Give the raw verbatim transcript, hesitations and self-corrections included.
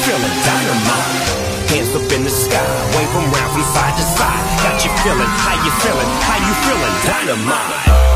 feeling? Dynamite. Hands up in the sky, wave them round from side to side. Got you feeling, how you feeling, how you feeling? Dynamite.